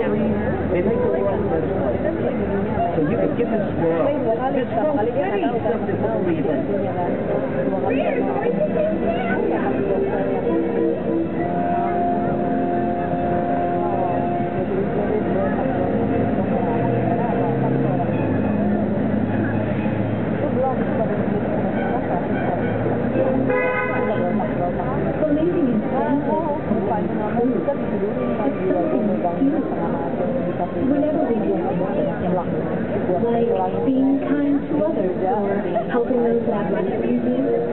They make the world a better place. So you can give this world pretty something to believe in. Whenever we do like being kind to others or helping those that might need you.